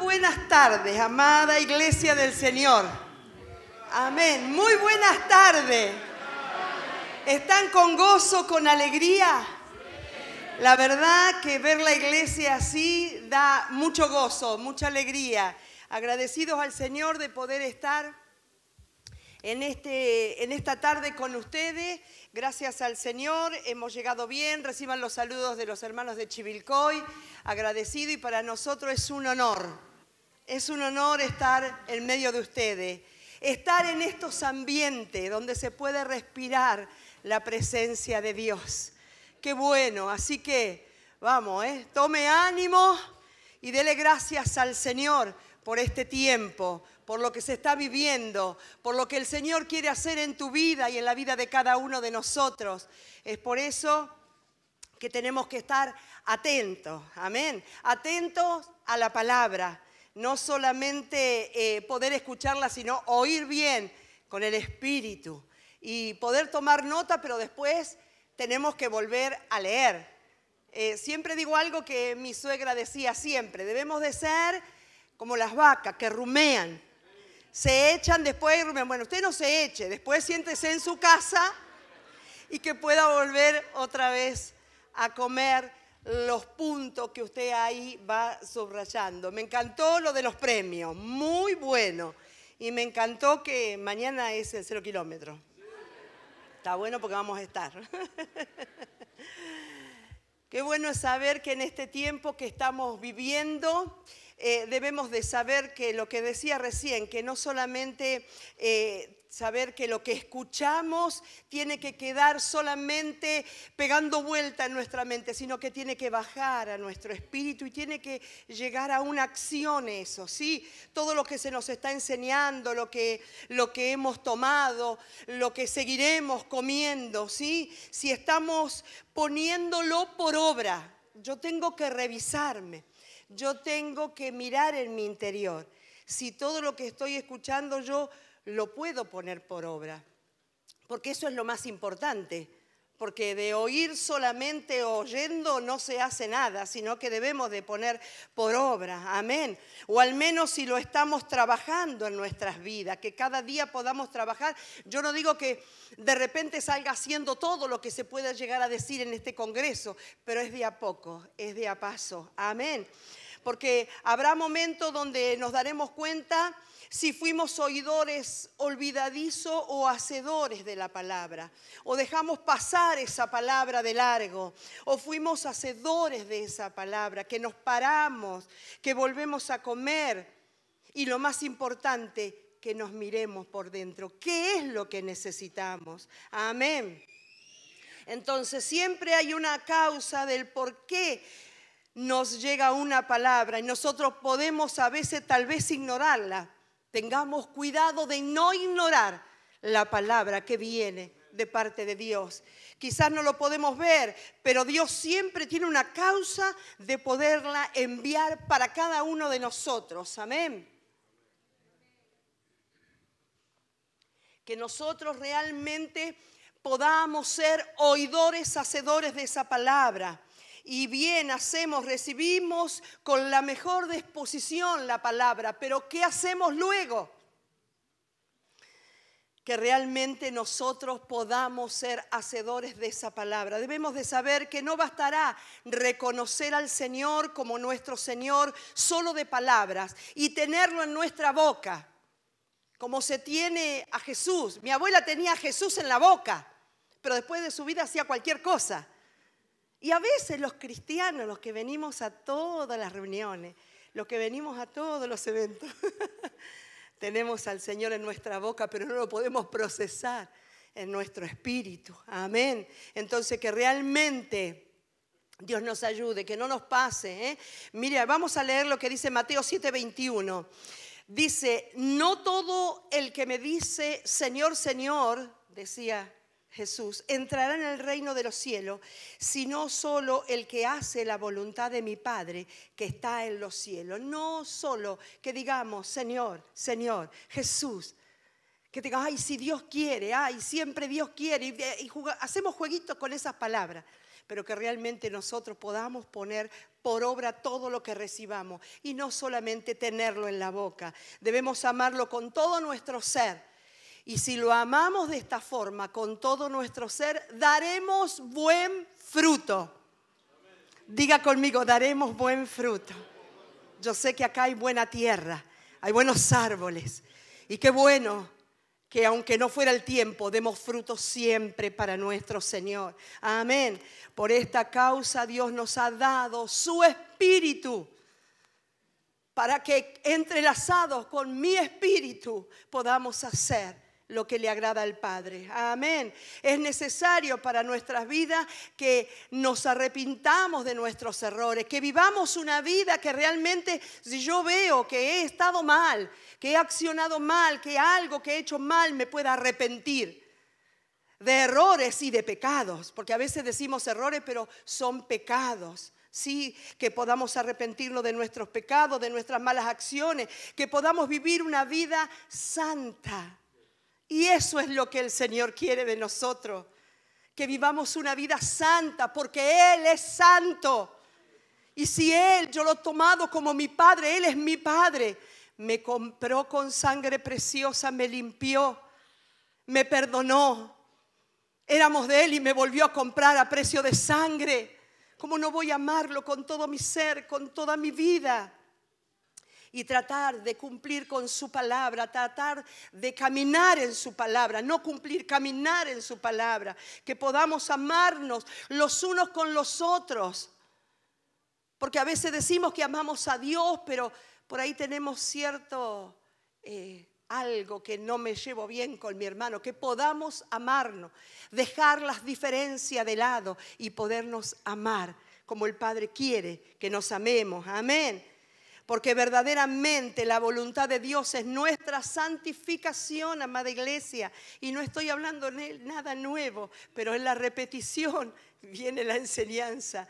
buenas tardes, amada Iglesia del Señor. Amén. Muy buenas tardes. ¿Están con gozo, con alegría? La verdad que ver la iglesia así da mucho gozo, mucha alegría. Agradecidos al Señor de poder estar en esta tarde con ustedes. Gracias al Señor, hemos llegado bien. Reciban los saludos de los hermanos de Chivilcoy. Agradecido, y para nosotros es un honor. Es un honor estar en medio de ustedes. Estar en estos ambientes donde se puede respirar la presencia de Dios. Qué bueno, así que vamos, tome ánimo y dele gracias al Señor por este tiempo, por lo que se está viviendo, por lo que el Señor quiere hacer en tu vida y en la vida de cada uno de nosotros. Es por eso que tenemos que estar atentos, amén, atentos a la palabra. No solamente poder escucharla, sino oír bien con el Espíritu y poder tomar nota, pero después tenemos que volver a leer. Siempre digo algo que mi suegra decía siempre: debemos de ser como las vacas que rumean. Se echan, después rumean. Bueno, usted no se eche, después siéntese en su casa y que pueda volver otra vez a comer los puntos que usted ahí va subrayando. Me encantó lo de los premios, muy bueno. Y me encantó que mañana es el 0 kilómetro. Está bueno porque vamos a estar. Qué bueno es saber que en este tiempo que estamos viviendo, debemos de saber que lo que decía recién, que no solamente saber que lo que escuchamos tiene que quedar solamente pegando vuelta en nuestra mente, sino que tiene que bajar a nuestro espíritu y tiene que llegar a una acción eso, ¿sí? Todo lo que se nos está enseñando, lo que hemos tomado, lo que seguiremos comiendo, ¿sí? Si estamos poniéndolo por obra, yo tengo que revisarme. Yo tengo que mirar en mi interior si todo lo que estoy escuchando yo lo puedo poner por obra. Porque eso es lo más importante. Porque de oír solamente oyendo no se hace nada, sino que debemos de poner por obra. Amén. O al menos si lo estamos trabajando en nuestras vidas, que cada día podamos trabajar. Yo no digo que de repente salga haciendo todo lo que se pueda llegar a decir en este congreso, pero es de a poco, es de a paso. Amén. Porque habrá momentos donde nos daremos cuenta si fuimos oidores olvidadizos o hacedores de la palabra, o dejamos pasar esa palabra de largo, o fuimos hacedores de esa palabra, que nos paramos, que volvemos a comer, y lo más importante, que nos miremos por dentro. ¿Qué es lo que necesitamos? Amén. Entonces siempre hay una causa del por qué nos llega una palabra y nosotros podemos a veces tal vez ignorarla. Tengamos cuidado de no ignorar la palabra que viene de parte de Dios. Quizás no lo podemos ver, pero Dios siempre tiene una causa de poderla enviar para cada uno de nosotros. Amén. Que nosotros realmente podamos ser oidores, hacedores de esa palabra. Y bien hacemos, recibimos con la mejor disposición la palabra, pero ¿qué hacemos luego? Que realmente nosotros podamos ser hacedores de esa palabra. Debemos de saber que no bastará reconocer al Señor como nuestro Señor solo de palabras y tenerlo en nuestra boca, como se tiene a Jesús. Mi abuela tenía a Jesús en la boca, pero después de su vida hacía cualquier cosa. Y a veces los cristianos, los que venimos a todas las reuniones, los que venimos a todos los eventos, tenemos al Señor en nuestra boca, pero no lo podemos procesar en nuestro espíritu. Amén. Entonces que realmente Dios nos ayude, que no nos pase. Mira, vamos a leer lo que dice Mateo 7:21. Dice: no todo el que me dice Señor, Señor, decía Jesús, entrará en el reino de los cielos, sino solo el que hace la voluntad de mi Padre que está en los cielos. No solo que digamos Señor, Señor, Jesús, Que te digas, ay, si Dios quiere, ay, siempre Dios quiere. Y hacemos jueguitos con esas palabras. Pero que realmente nosotros podamos poner por obra todo lo que recibamos. Y no solamente tenerlo en la boca. Debemos amarlo con todo nuestro ser. Y si lo amamos de esta forma, con todo nuestro ser, daremos buen fruto. Diga conmigo, daremos buen fruto. Yo sé que acá hay buena tierra, hay buenos árboles. Y qué bueno que aunque no fuera el tiempo, demos frutos siempre para nuestro Señor. Amén. Por esta causa Dios nos ha dado su Espíritu, para que entrelazados con mi Espíritu podamos hacer lo que le agrada al Padre. Amén. Es necesario para nuestras vidas que nos arrepintamos de nuestros errores, que vivamos una vida que realmente, si yo veo que he estado mal, que he accionado mal, que algo que he hecho mal, me pueda arrepentir de errores y de pecados, porque a veces decimos errores, pero son pecados. Sí, que podamos arrepentirnos de nuestros pecados, de nuestras malas acciones, que podamos vivir una vida santa. Y eso es lo que el Señor quiere de nosotros, que vivamos una vida santa, porque Él es santo. Y si Él, yo lo he tomado como mi Padre, Él es mi Padre, me compró con sangre preciosa, me limpió, me perdonó. Éramos de Él y me volvió a comprar a precio de sangre. ¿Cómo no voy a amarlo con todo mi ser, con toda mi vida? Y tratar de cumplir con su palabra, tratar de caminar en su palabra, no cumplir, caminar en su palabra. Que podamos amarnos los unos con los otros. Porque a veces decimos que amamos a Dios, pero por ahí tenemos cierto algo que no me llevo bien con mi hermano. Que podamos amarnos, dejar las diferencias de lado y podernos amar como el Padre quiere que nos amemos. Amén. Porque verdaderamente la voluntad de Dios es nuestra santificación, amada iglesia. Y no estoy hablando de nada nuevo, pero en la repetición viene la enseñanza.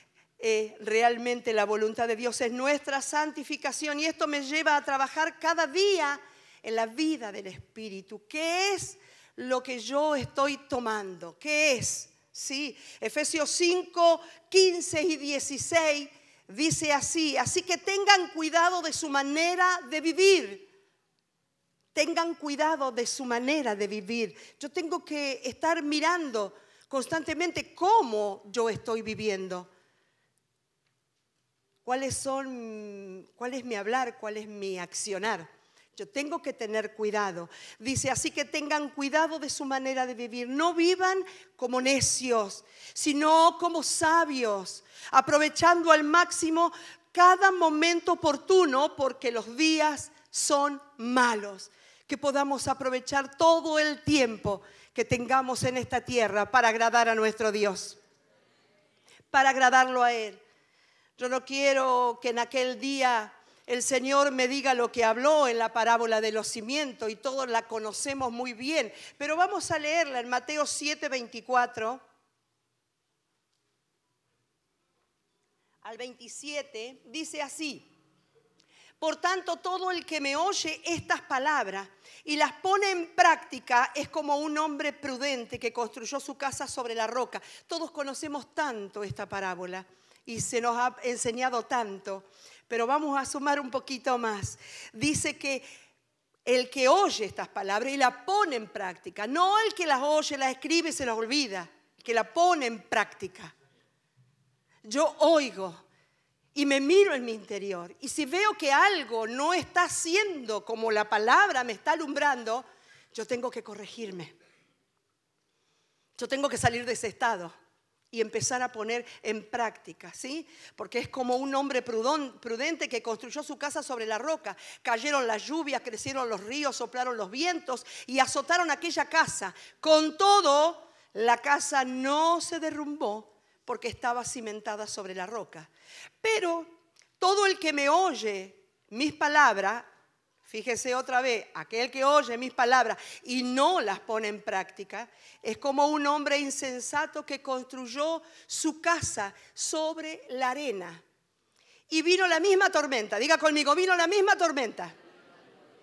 Realmente la voluntad de Dios es nuestra santificación. Y esto me lleva a trabajar cada día en la vida del Espíritu. ¿Qué es lo que yo estoy tomando? ¿Qué es? Sí, Efesios 5, 15 y 16 dice así: así que tengan cuidado de su manera de vivir. Tengan cuidado de su manera de vivir. Yo tengo que estar mirando constantemente cómo yo estoy viviendo. ¿Cuál es mi hablar? ¿Cuál es mi accionar? Yo tengo que tener cuidado. Dice, así que tengan cuidado de su manera de vivir. No vivan como necios, sino como sabios, aprovechando al máximo cada momento oportuno, porque los días son malos. Que podamos aprovechar todo el tiempo que tengamos en esta tierra para agradar a nuestro Dios, para agradarlo a Él. Yo no quiero que en aquel día el Señor me diga lo que habló en la parábola de los cimientos, y todos la conocemos muy bien, pero vamos a leerla en Mateo 7, 24 al 27, dice así: por tanto, todo el que me oye estas palabras y las pone en práctica es como un hombre prudente que construyó su casa sobre la roca. Todos conocemos tanto esta parábola y se nos ha enseñado tanto, pero vamos a sumar un poquito más. Dice que el que oye estas palabras y las pone en práctica, no el que las oye, las escribe y se las olvida, el que las pone en práctica. Yo oigo y me miro en mi interior, y si veo que algo no está siendo como la palabra me está alumbrando, yo tengo que corregirme. Yo tengo que salir de ese estado y empezar a poner en práctica, ¿sí? Porque es como un hombre prudente que construyó su casa sobre la roca. Cayeron las lluvias, crecieron los ríos, soplaron los vientos y azotaron aquella casa. Con todo, la casa no se derrumbó porque estaba cimentada sobre la roca. Pero todo el que me oye mis palabras, fíjese otra vez, aquel que oye mis palabras y no las pone en práctica, es como un hombre insensato que construyó su casa sobre la arena. Y vino la misma tormenta, diga conmigo, vino la misma tormenta.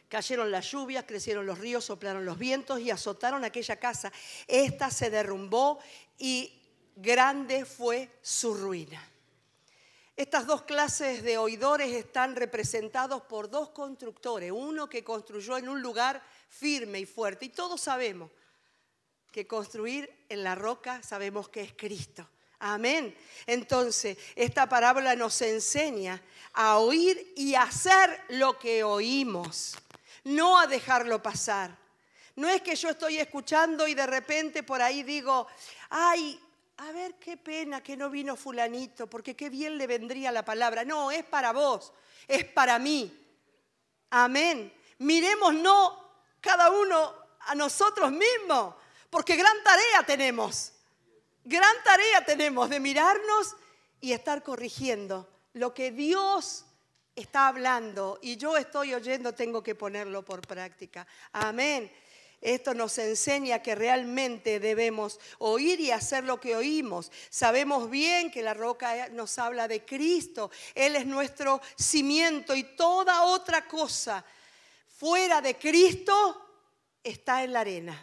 Cayeron las lluvias, crecieron los ríos, soplaron los vientos y azotaron aquella casa. Esta se derrumbó y grande fue su ruina. Estas dos clases de oidores están representados por dos constructores. Uno que construyó en un lugar firme y fuerte. Y todos sabemos que construir en la roca sabemos que es Cristo. Amén. Entonces, esta parábola nos enseña a oír y hacer lo que oímos. No a dejarlo pasar. No es que yo estoy escuchando y de repente por ahí digo, ay, a ver qué pena que no vino fulanito, porque qué bien le vendría la palabra. No, es para vos, es para mí. Amén. Miremos no cada uno a nosotros mismos, porque gran tarea tenemos. Gran tarea tenemos de mirarnos y estar corrigiendo lo que Dios está hablando y yo estoy oyendo, tengo que ponerlo por práctica. Amén. Esto nos enseña que realmente debemos oír y hacer lo que oímos. Sabemos bien que la roca nos habla de Cristo. Él es nuestro cimiento y toda otra cosa fuera de Cristo está en la arena.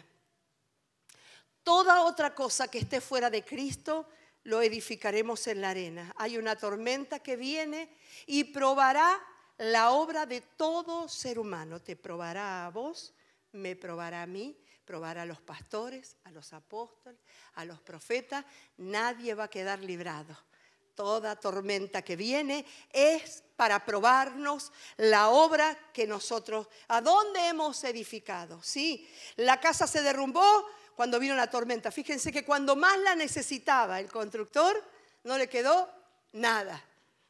Toda otra cosa que esté fuera de Cristo lo edificaremos en la arena. Hay una tormenta que viene y probará la obra de todo ser humano. Te probará a vos, me probará a mí, probará a los pastores, a los apóstoles, a los profetas. Nadie va a quedar librado. Toda tormenta que viene es para probarnos la obra que nosotros, ¿a dónde hemos edificado? Sí, la casa se derrumbó cuando vino la tormenta. Fíjense que cuando más la necesitaba el constructor, no le quedó nada.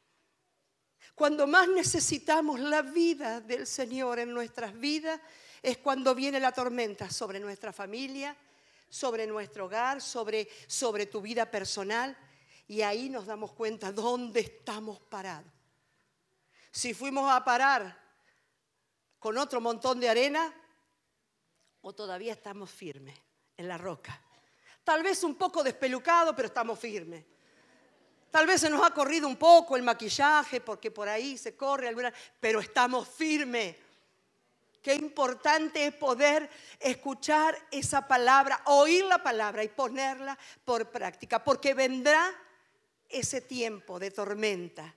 Cuando más necesitamos la vida del Señor en nuestras vidas, es cuando viene la tormenta sobre nuestra familia, sobre nuestro hogar, sobre tu vida personal. Y ahí nos damos cuenta dónde estamos parados. Si fuimos a parar con otro montón de arena, o todavía estamos firmes en la roca. Tal vez un poco despelucado, pero estamos firmes. Tal vez se nos ha corrido un poco el maquillaje, porque por ahí se corre alguna, pero estamos firmes. Qué importante es poder escuchar esa palabra, oír la palabra y ponerla por práctica, porque vendrá ese tiempo de tormenta.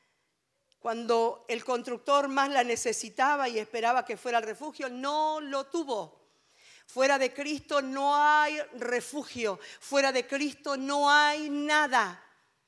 Cuando el constructor más la necesitaba y esperaba que fuera el refugio, no lo tuvo. Fuera de Cristo no hay refugio, fuera de Cristo no hay nada.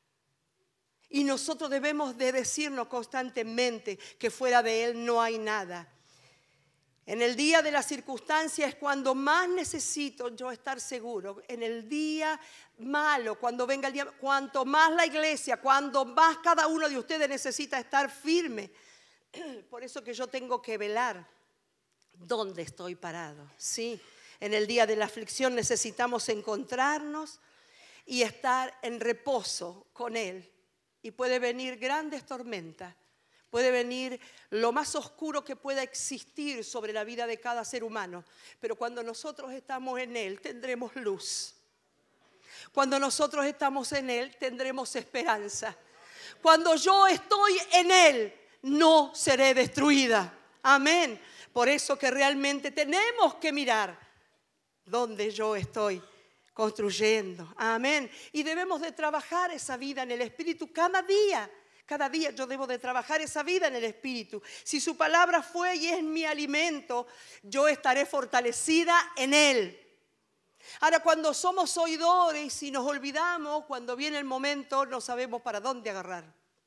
Y nosotros debemos de decirnos constantemente que fuera de Él no hay nada. En el día de la circunstancia es cuando más necesito yo estar seguro. En el día malo, cuando venga el día, cuanto más la iglesia, cuando más cada uno de ustedes necesita estar firme. Por eso que yo tengo que velar dónde estoy parado. Sí, en el día de la aflicción necesitamos encontrarnos y estar en reposo con Él. Y puede venir grandes tormentas. Puede venir lo más oscuro que pueda existir sobre la vida de cada ser humano. Pero cuando nosotros estamos en Él, tendremos luz. Cuando nosotros estamos en Él, tendremos esperanza. Cuando yo estoy en Él, no seré destruida. Amén. Por eso que realmente tenemos que mirar dónde yo estoy construyendo. Amén. Y debemos de trabajar esa vida en el Espíritu cada día. Cada día yo debo de trabajar esa vida en el Espíritu. Si su palabra fue y es mi alimento, yo estaré fortalecida en Él. Ahora, cuando somos oidores y nos olvidamos, cuando viene el momento, no sabemos para dónde agarrar.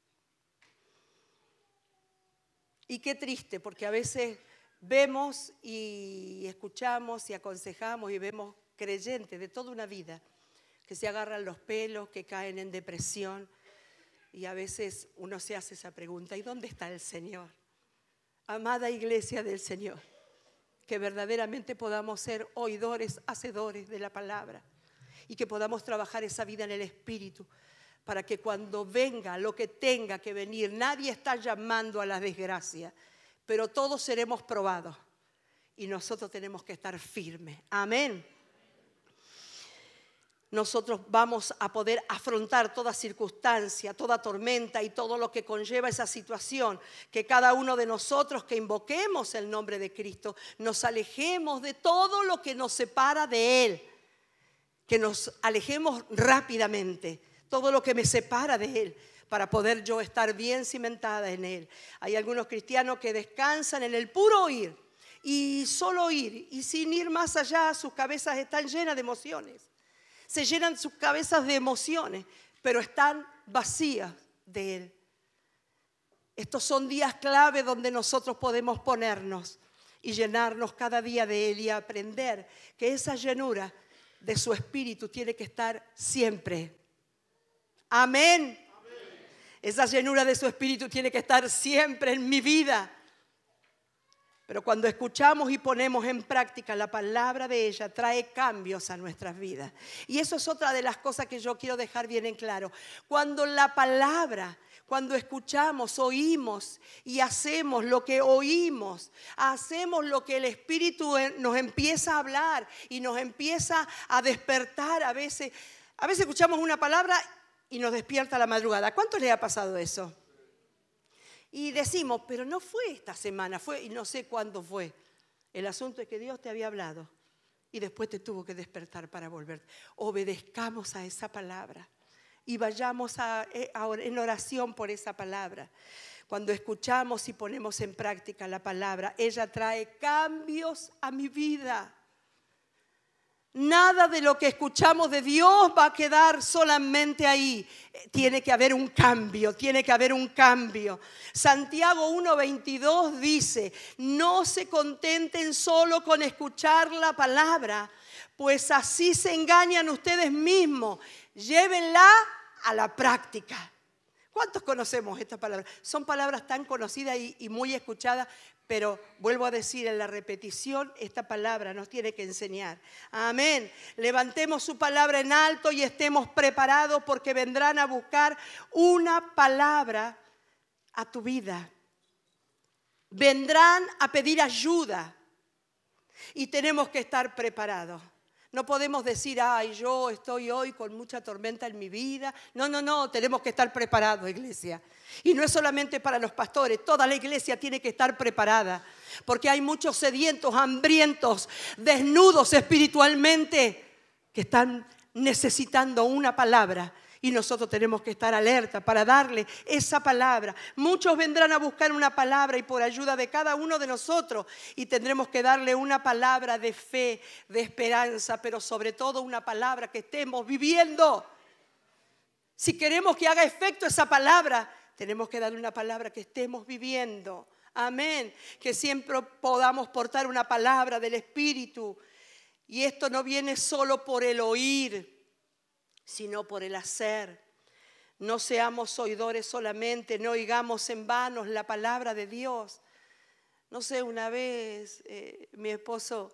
Y qué triste, porque a veces vemos y escuchamos y aconsejamos y vemos creyentes de toda una vida que se agarran los pelos, que caen en depresión. Y a veces uno se hace esa pregunta, ¿y dónde está el Señor? Amada iglesia del Señor, que verdaderamente podamos ser oidores, hacedores de la palabra y que podamos trabajar esa vida en el Espíritu para que cuando venga lo que tenga que venir, nadie está llamando a la desgracia, pero todos seremos probados y nosotros tenemos que estar firmes. Amén. nosotros vamos a poder afrontar toda circunstancia, toda tormenta y todo lo que conlleva esa situación. Que cada uno de nosotros que invoquemos el nombre de Cristo, nos alejemos de todo lo que nos separa de Él. Que nos alejemos rápidamente, todo lo que me separa de Él, para poder yo estar bien cimentada en Él. Hay algunos cristianos que descansan en el puro oír y solo oír, y sin ir más allá, sus cabezas están llenas de emociones. Se llenan sus cabezas de emociones, pero están vacías de Él. Estos son días clave donde nosotros podemos ponernos y llenarnos cada día de Él y aprender que esa llenura de su Espíritu tiene que estar siempre. Amén. Esa llenura de su Espíritu tiene que estar siempre en mi vida. Pero cuando escuchamos y ponemos en práctica la palabra de ella, trae cambios a nuestras vidas. Y eso es otra de las cosas que yo quiero dejar bien en claro. Cuando la palabra, cuando escuchamos, oímos y hacemos lo que oímos, hacemos lo que el Espíritu nos empieza a hablar y nos empieza a despertar. A veces escuchamos una palabra y nos despierta a la madrugada. ¿Cuántos les ha pasado eso? Y decimos, pero no fue esta semana, fue y no sé cuándo fue. El asunto es que Dios te había hablado y después te tuvo que despertar para volver. Obedezcamos a esa palabra y vayamos en oración por esa palabra. Cuando escuchamos y ponemos en práctica la palabra, ella trae cambios a mi vida. Nada de lo que escuchamos de Dios va a quedar solamente ahí. Tiene que haber un cambio, tiene que haber un cambio. Santiago 1:22 dice, no se contenten solo con escuchar la palabra, pues así se engañan ustedes mismos. Llévenla a la práctica. ¿Cuántos conocemos esta palabra? Son palabras tan conocidas y muy escuchadas, pero vuelvo a decir, en la repetición, esta palabra nos tiene que enseñar. Amén. Levantemos su palabra en alto y estemos preparados porque vendrán a buscar una palabra a tu vida. Vendrán a pedir ayuda y tenemos que estar preparados. No podemos decir, ay, yo estoy hoy con mucha tormenta en mi vida. No, tenemos que estar preparados, iglesia. Y no es solamente para los pastores, toda la iglesia tiene que estar preparada. Porque hay muchos sedientos, hambrientos, desnudos espiritualmente, que están necesitando una palabra. Y nosotros tenemos que estar alerta para darle esa palabra. Muchos vendrán a buscar una palabra y por ayuda de cada uno de nosotros. Y tendremos que darle una palabra de fe, de esperanza, pero sobre todo una palabra que estemos viviendo. Si queremos que haga efecto esa palabra, tenemos que darle una palabra que estemos viviendo. Amén. Que siempre podamos portar una palabra del Espíritu. Y esto no viene solo por el oír, sino por el hacer. No seamos oidores solamente, no oigamos en vano la palabra de Dios. No sé, una vez mi esposo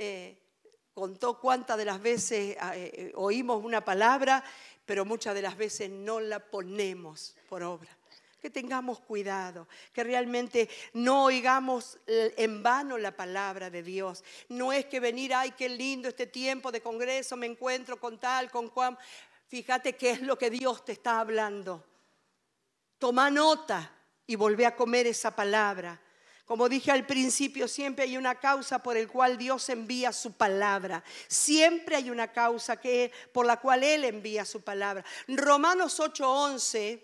contó cuántas de las veces oímos una palabra, pero muchas de las veces no la ponemos por obra. Que tengamos cuidado, que realmente no oigamos en vano la palabra de Dios. No es que venir, ay, qué lindo este tiempo de congreso, me encuentro con tal, con cual. Fíjate qué es lo que Dios te está hablando. Toma nota y volvé a comer esa palabra. Como dije al principio, siempre hay una causa por la cual Dios envía su palabra. Siempre hay una causa por la cual Él envía su palabra. Romanos 8:11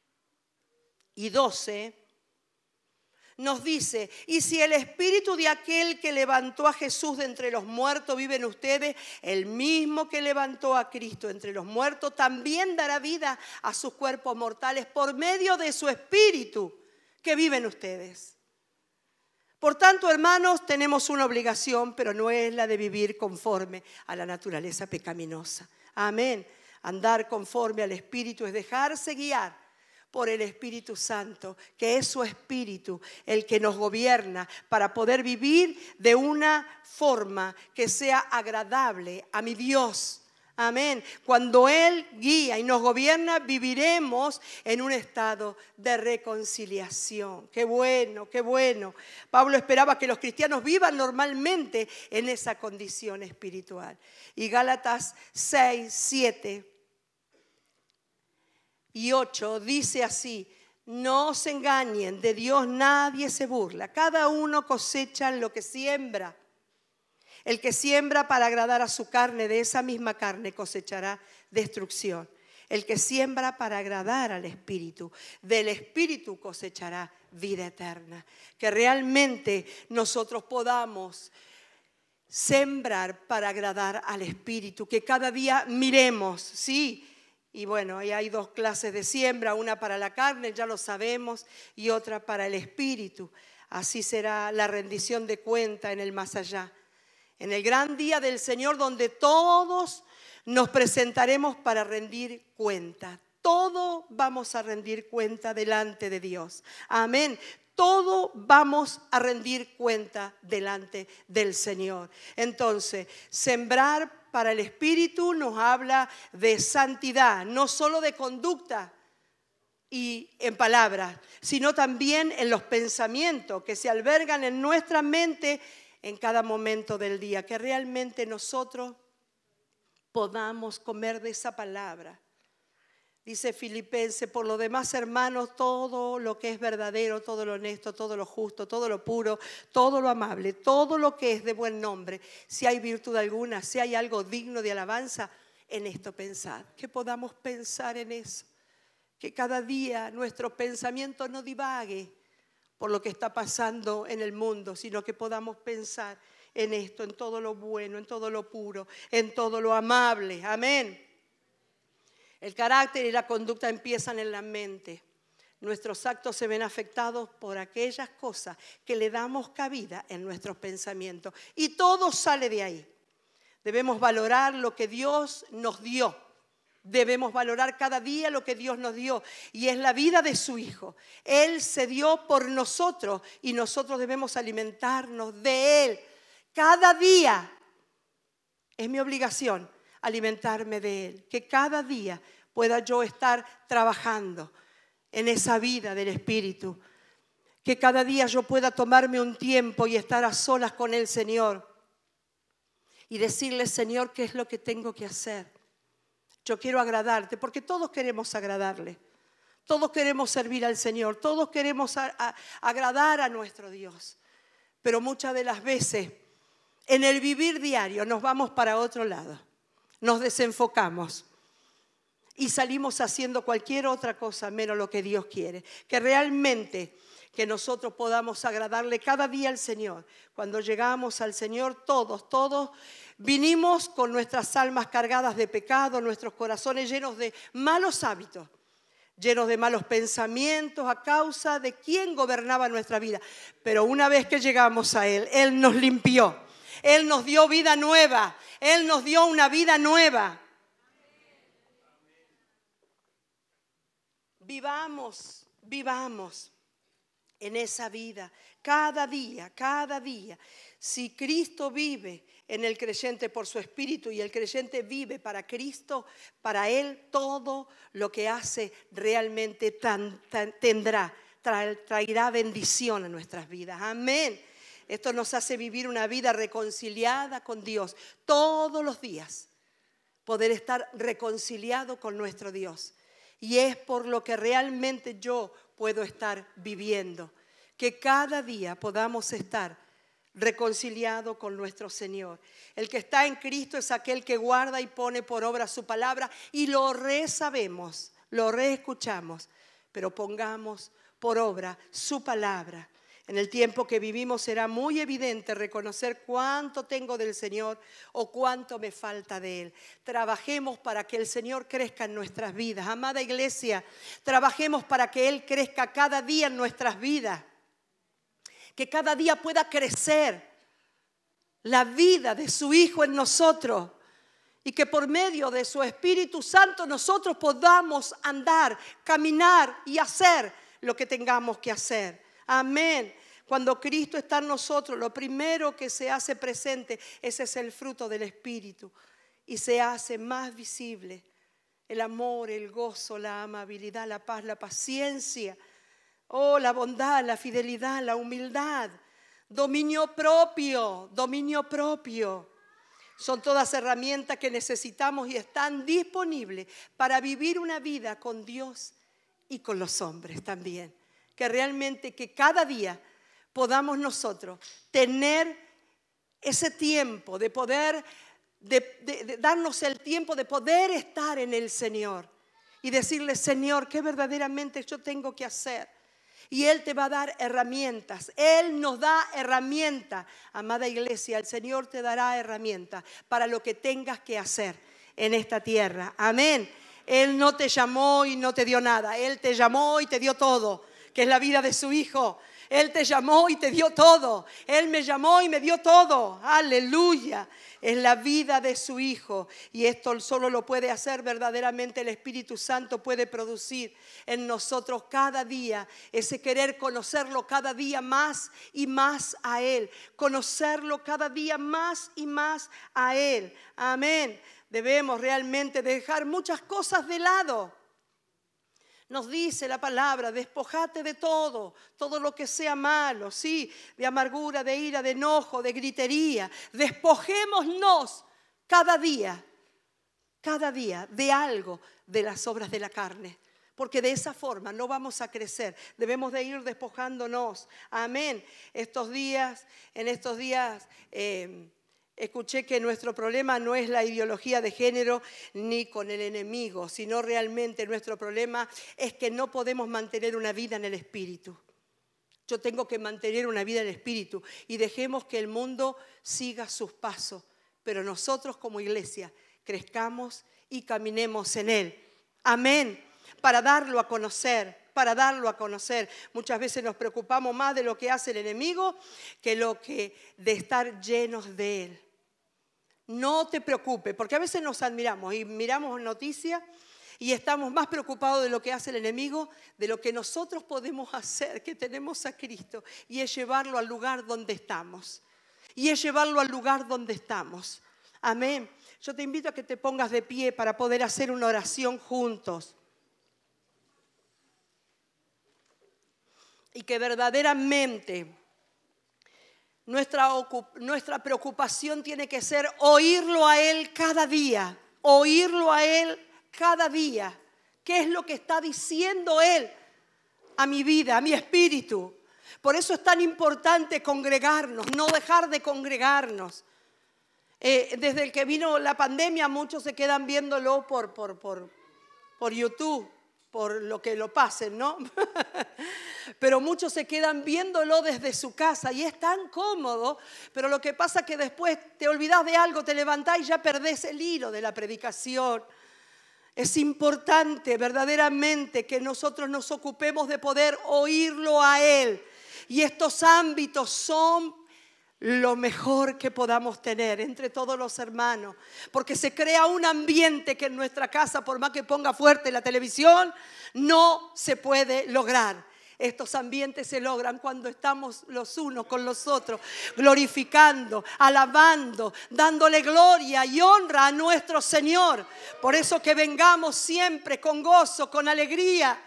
y 12 nos dice, y si el espíritu de aquel que levantó a Jesús de entre los muertos vive en ustedes, el mismo que levantó a Cristo entre los muertos también dará vida a sus cuerpos mortales por medio de su espíritu que vive en ustedes. Por tanto, hermanos, tenemos una obligación, pero no es la de vivir conforme a la naturaleza pecaminosa. Amén. Andar conforme al Espíritu es dejarse guiar por el Espíritu Santo, que es su Espíritu el que nos gobierna para poder vivir de una forma que sea agradable a mi Dios. Amén. Cuando Él guía y nos gobierna, viviremos en un estado de reconciliación. Qué bueno, qué bueno. Pablo esperaba que los cristianos vivan normalmente en esa condición espiritual. Y Gálatas 6, 7 y 8 dice así: no se engañen, de Dios nadie se burla. Cada uno cosecha lo que siembra. El que siembra para agradar a su carne, de esa misma carne cosechará destrucción. El que siembra para agradar al Espíritu, del Espíritu cosechará vida eterna. Que realmente nosotros podamos sembrar para agradar al Espíritu. Que cada día miremos, ¿sí? Y bueno, ahí hay dos clases de siembra, una para la carne, ya lo sabemos, y otra para el Espíritu. Así será la rendición de cuenta en el más allá. En el gran día del Señor, donde todos nos presentaremos para rendir cuenta. Todo vamos a rendir cuenta delante de Dios. Amén. Todo vamos a rendir cuenta delante del Señor. Entonces, sembrar para el Espíritu nos habla de santidad, no solo de conducta y en palabras, sino también en los pensamientos que se albergan en nuestra mente en cada momento del día, que realmente nosotros podamos comer de esa palabra. Dice Filipenses: por lo demás, hermanos, todo lo que es verdadero, todo lo honesto, todo lo justo, todo lo puro, todo lo amable, todo lo que es de buen nombre, si hay virtud alguna, si hay algo digno de alabanza, en esto pensad. Que podamos pensar en eso, que cada día nuestro pensamiento no divague por lo que está pasando en el mundo, sino que podamos pensar en esto, en todo lo bueno, en todo lo puro, en todo lo amable. Amén. El carácter y la conducta empiezan en la mente. Nuestros actos se ven afectados por aquellas cosas que le damos cabida en nuestros pensamientos. Y todo sale de ahí. Debemos valorar lo que Dios nos dio. Debemos valorar cada día lo que Dios nos dio, y es la vida de su Hijo. Él se dio por nosotros y nosotros debemos alimentarnos de Él. Cada día es mi obligación alimentarme de Él. Que cada día pueda yo estar trabajando en esa vida del Espíritu. Que cada día yo pueda tomarme un tiempo y estar a solas con el Señor y decirle: Señor, ¿qué es lo que tengo que hacer? Yo quiero agradarte, porque todos queremos agradarle. Todos queremos servir al Señor. Todos queremos agradar a nuestro Dios. Pero muchas de las veces, en el vivir diario, nos vamos para otro lado. Nos desenfocamos y salimos haciendo cualquier otra cosa menos lo que Dios quiere. Que realmente que nosotros podamos agradarle cada día al Señor. Cuando llegamos al Señor, todos vinimos con nuestras almas cargadas de pecado, nuestros corazones llenos de malos hábitos, llenos de malos pensamientos a causa de quién gobernaba nuestra vida. Pero una vez que llegamos a Él, Él nos limpió, Él nos dio vida nueva, Él nos dio una vida nueva. Vivamos en esa vida, cada día. Si Cristo vive en el creyente por su Espíritu y el creyente vive para Cristo, para Él todo lo que hace realmente traerá bendición a nuestras vidas. Amén. Esto nos hace vivir una vida reconciliada con Dios todos los días. Poder estar reconciliado con nuestro Dios. Y es por lo que realmente yo puedo estar viviendo. Que cada día podamos estar reconciliados con nuestro Señor. El que está en Cristo es aquel que guarda y pone por obra su palabra. Y lo resabemos, lo reescuchamos. Pero pongamos por obra su palabra. En el tiempo que vivimos será muy evidente reconocer cuánto tengo del Señor o cuánto me falta de Él. Trabajemos para que el Señor crezca en nuestras vidas. Amada iglesia, trabajemos para que Él crezca cada día en nuestras vidas. Que cada día pueda crecer la vida de su Hijo en nosotros. Y que por medio de su Espíritu Santo nosotros podamos andar, caminar y hacer lo que tengamos que hacer. Amén. Cuando Cristo está en nosotros, lo primero que se hace presente, ese es el fruto del Espíritu. y se hace más visible el amor, el gozo, la amabilidad, la paz, la paciencia, la bondad, la fidelidad, la humildad, dominio propio, dominio propio. Son todas herramientas que necesitamos y están disponibles para vivir una vida con Dios y con los hombres también. Que realmente que cada día podamos nosotros tener ese tiempo de poder, de darnos el tiempo de poder estar en el Señor y decirle: Señor, ¿qué verdaderamente yo tengo que hacer? Y Él te va a dar herramientas. Él nos da herramientas. Amada iglesia, el Señor te dará herramientas para lo que tengas que hacer en esta tierra. Amén. Él no te llamó y no te dio nada. Él te llamó y te dio todo, que es la vida de su Hijo. Él te llamó y te dio todo. Él me llamó y me dio todo. Aleluya. Es la vida de su Hijo. Y esto solo lo puede hacer verdaderamente el Espíritu Santo. Puede producir en nosotros cada día ese querer conocerlo cada día más y más a Él. Conocerlo cada día más y más a Él. Amén. Debemos realmente dejar muchas cosas de lado. Nos dice la palabra: despojate de todo lo que sea malo, sí, de amargura, de ira, de enojo, de gritería. Despojémonos cada día de algo de las obras de la carne, porque de esa forma no vamos a crecer. Debemos de ir despojándonos. Amén. En estos días escuché que nuestro problema no es la ideología de género ni con el enemigo, sino realmente nuestro problema es que no podemos mantener una vida en el Espíritu. Yo tengo que mantener una vida en el Espíritu y dejemos que el mundo siga sus pasos, pero nosotros como iglesia crezcamos y caminemos en Él. Amén. Para darlo a conocer. Muchas veces nos preocupamos más de lo que hace el enemigo que de estar llenos de Él. No te preocupes, porque a veces nos admiramos y miramos noticias y estamos más preocupados de lo que hace el enemigo, de lo que nosotros podemos hacer, que tenemos a Cristo, y es llevarlo al lugar donde estamos. Amén. Yo te invito a que te pongas de pie para poder hacer una oración juntos. Y que verdaderamente nuestra preocupación tiene que ser oírlo a Él cada día. ¿Qué es lo que está diciendo Él a mi vida, a mi espíritu? Por eso es tan importante congregarnos, no dejar de congregarnos. Desde el que vino la pandemia, muchos se quedan viéndolo por YouTube, por lo que lo pasen, ¿no? Pero muchos se quedan viéndolo desde su casa y es tan cómodo, pero lo que pasa es que después te olvidás de algo, te levantás y ya perdés el hilo de la predicación. Es importante verdaderamente que nosotros nos ocupemos de poder oírlo a Él. Y estos ámbitos son lo mejor que podamos tener entre todos los hermanos, porque se crea un ambiente que en nuestra casa, por más que ponga fuerte la televisión, no se puede lograr. Estos ambientes se logran cuando estamos los unos con los otros, glorificando, alabando, dándole gloria y honra a nuestro Señor. Por eso que vengamos siempre con gozo, con alegría,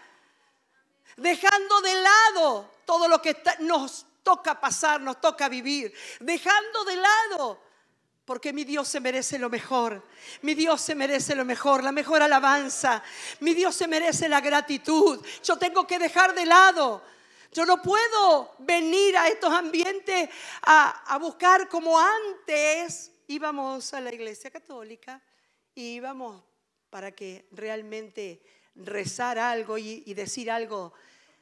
dejando de lado todo lo que nos toca pasar, nos toca vivir, dejando de lado, porque mi Dios se merece lo mejor. Mi Dios se merece lo mejor, la mejor alabanza. Mi Dios se merece la gratitud. Yo tengo que dejar de lado. Yo no puedo venir a estos ambientes a buscar como antes. Íbamos a la iglesia católica y íbamos para que realmente rezar algo y decir algo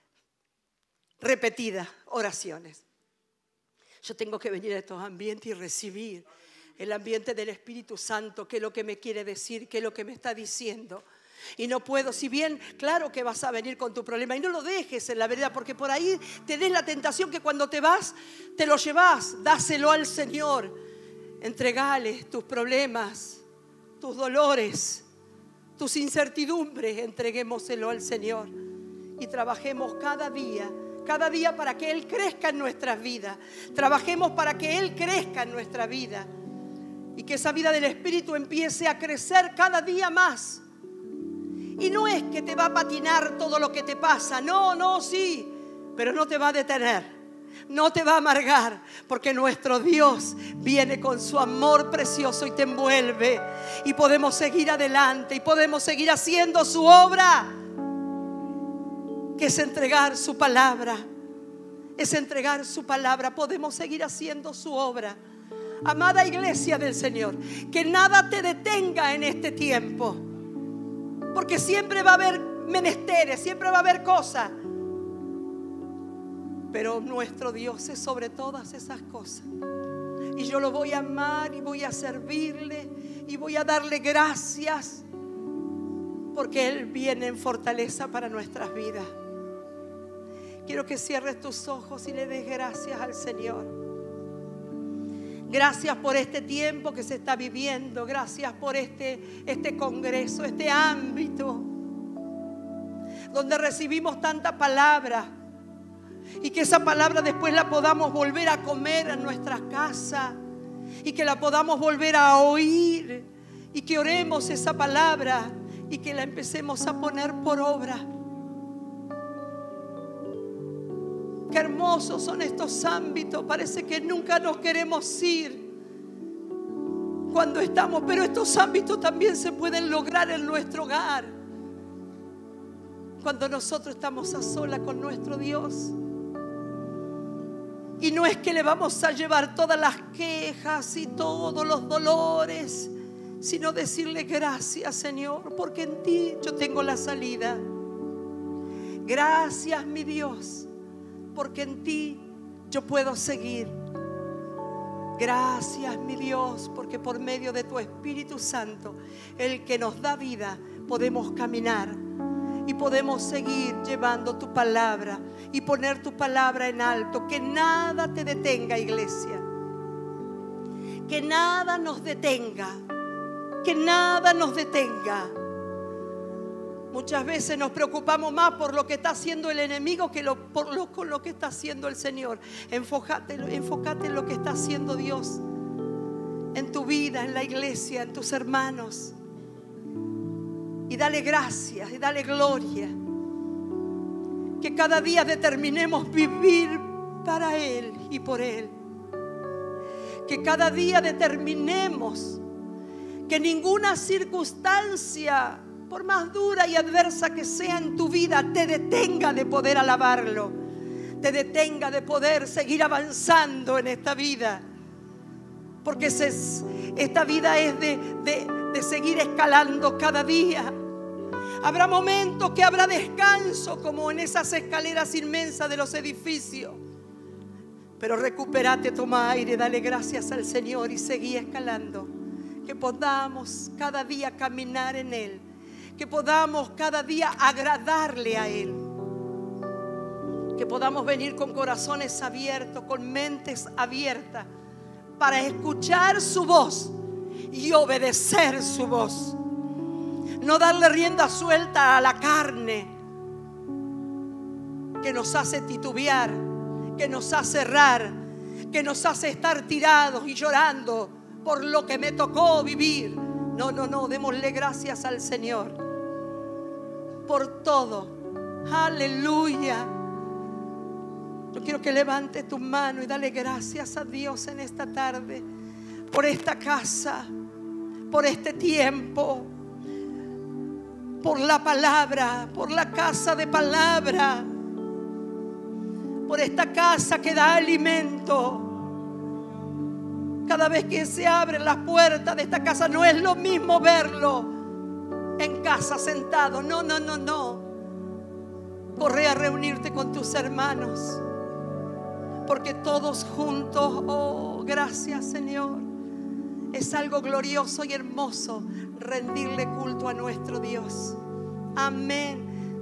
repetidas oraciones. Yo tengo que venir a estos ambientes y recibir el ambiente del Espíritu Santo, qué es lo que me quiere decir, qué es lo que me está diciendo. Y no puedo, si bien, claro que vas a venir con tu problema y no lo dejes en la vereda, porque por ahí tenés la tentación que cuando te vas, te lo llevas, dáselo al Señor. Entregale tus problemas, tus dolores, tus incertidumbres, entreguémoselo al Señor. Y trabajemos cada día para que Él crezca en nuestras vidas. Trabajemos para que Él crezca en nuestra vida. Y que esa vida del Espíritu empiece a crecer cada día más. Y no es que te va a patinar todo lo que te pasa. No, sí. Pero no te va a detener. No te va a amargar, porque nuestro Dios viene con su amor precioso y te envuelve. Y podemos seguir adelante y podemos seguir haciendo su obra, que es entregar su palabra. Es entregar su palabra. Podemos seguir haciendo su obra. Amada iglesia del Señor, que nada te detenga en este tiempo, porque siempre va a haber menesteres, siempre va a haber cosas. Pero nuestro Dios es sobre todas esas cosas. Y yo lo voy a amar y voy a servirle y voy a darle gracias, porque Él viene en fortaleza para nuestras vidas. Quiero que cierres tus ojos y le des gracias al Señor. Gracias por este tiempo que se está viviendo. Gracias por este congreso, este ámbito donde recibimos tanta palabra. Y que esa palabra después la podamos volver a comer en nuestras casas. Y que la podamos volver a oír. Y que oremos esa palabra y que la empecemos a poner por obra. Qué hermosos son estos ámbitos. Parece que nunca nos queremos ir cuando estamos, pero estos ámbitos también se pueden lograr en nuestro hogar, cuando nosotros estamos a solas con nuestro Dios. Y no es que le vamos a llevar todas las quejas y todos los dolores, sino decirle gracias, Señor, porque en ti yo tengo la salida. Gracias, mi Dios, porque en ti yo puedo seguir. Gracias, mi Dios, porque por medio de tu Espíritu Santo, el que nos da vida, podemos caminar y podemos seguir llevando tu palabra y poner tu palabra en alto. Que nada te detenga, iglesia. Que nada nos detenga. Que nada nos detenga. Muchas veces nos preocupamos más por lo que está haciendo el enemigo que por lo que está haciendo el Señor. Enfócate en lo que está haciendo Dios en tu vida, en la iglesia, en tus hermanos. Y dale gracias y dale gloria. Que cada día determinemos vivir para Él y por Él. Que cada día determinemos que ninguna circunstancia, por más dura y adversa que sea en tu vida, te detenga de poder alabarlo, te detenga de poder seguir avanzando en esta vida. Porque esta vida es de seguir escalando cada día. Habrá momentos que habrá descanso, como en esas escaleras inmensas de los edificios. Pero recupérate, toma aire, dale gracias al Señor y seguí escalando. Que podamos cada día caminar en Él. Que podamos cada día agradarle a Él. Que podamos venir con corazones abiertos, con mentes abiertas, para escuchar su voz y obedecer su voz. No darle rienda suelta a la carne, que nos hace titubear, que nos hace errar, que nos hace estar tirados y llorando por lo que me tocó vivir. No, démosle gracias al Señor por todo. Aleluya. Yo quiero que levantes tu mano y dale gracias a Dios en esta tarde, por esta casa, por este tiempo, por la palabra, por la casa de palabra, por esta casa que da alimento. Cada vez que se abren las puertas de esta casa, no es lo mismo verlo en casa sentado. No. Corre a reunirte con tus hermanos, porque todos juntos, oh, gracias, Señor. Es algo glorioso y hermoso rendirle culto a nuestro Dios. Amén.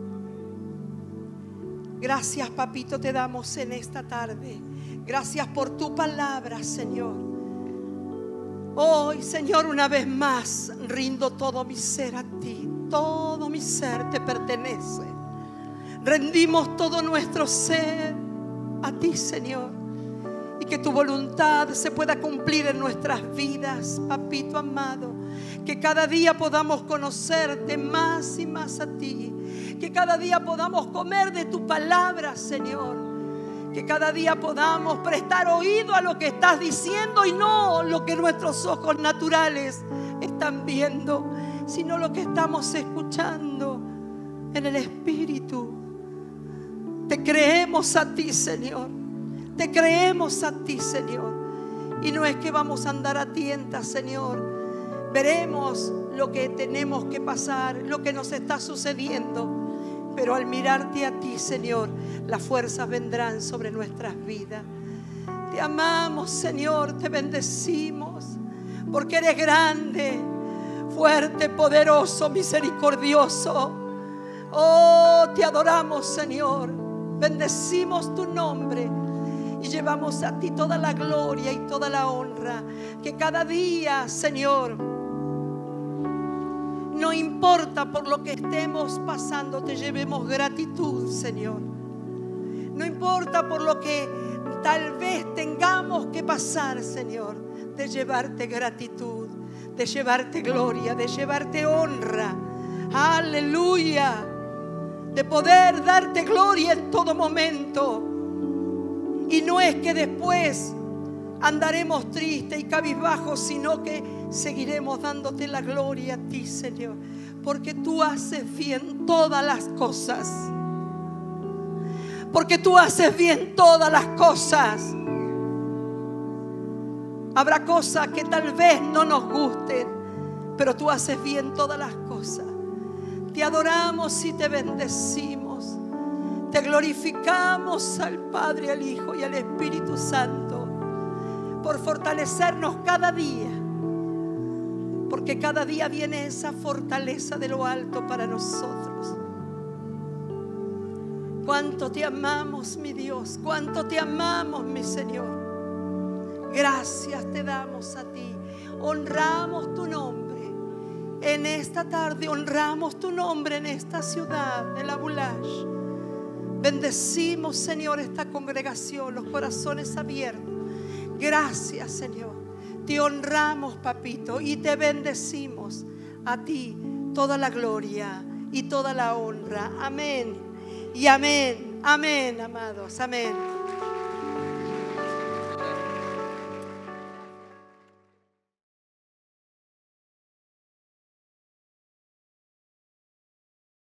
Gracias, papito, te damos en esta tarde. Gracias por tu palabra, Señor. Hoy, Señor, una vez más rindo todo mi ser a ti. Todo mi ser te pertenece. Rendimos todo nuestro ser a ti, Señor. y que tu voluntad se pueda cumplir en nuestras vidas, papito amado. Que cada día podamos conocerte más y más a ti. Que cada día podamos comer de tu palabra, Señor. Que cada día podamos prestar oído a lo que estás diciendo y no lo que nuestros ojos naturales están viendo, sino lo que estamos escuchando en el Espíritu. Te creemos a ti, Señor. Te creemos a ti, Señor. Y no es que vamos a andar a tientas, Señor. Veremos lo que tenemos que pasar, lo que nos está sucediendo. Pero al mirarte a ti, Señor, las fuerzas vendrán sobre nuestras vidas. Te amamos, Señor, te bendecimos, porque eres grande, fuerte, poderoso, misericordioso. Oh, te adoramos, Señor. Bendecimos tu nombre y llevamos a ti toda la gloria y toda la honra. Que cada día, Señor, no importa por lo que estemos pasando, te llevemos gratitud, Señor. No importa por lo que tal vez tengamos que pasar, Señor, de llevarte gratitud, de llevarte gloria, de llevarte honra. Aleluya. De poder darte gloria en todo momento. Y no es que después andaremos tristes y cabizbajos, sino que seguiremos dándote la gloria a ti, Señor, porque tú haces bien todas las cosas. Porque tú haces bien todas las cosas. Habrá cosas que tal vez no nos gusten, pero tú haces bien todas las cosas. Te adoramos y te bendecimos. Te glorificamos al Padre, al Hijo y al Espíritu Santo por fortalecernos cada día. Porque cada día viene esa fortaleza de lo alto para nosotros. Cuánto te amamos, mi Dios. Cuánto te amamos, mi Señor. Gracias te damos a ti. Honramos tu nombre. En esta tarde honramos tu nombre en esta ciudad de La Boulaye. Bendecimos, Señor, esta congregación, los corazones abiertos. Gracias, Señor. Te honramos, papito, y te bendecimos. A ti toda la gloria y toda la honra. Amén y amén. Amén, amados. Amén.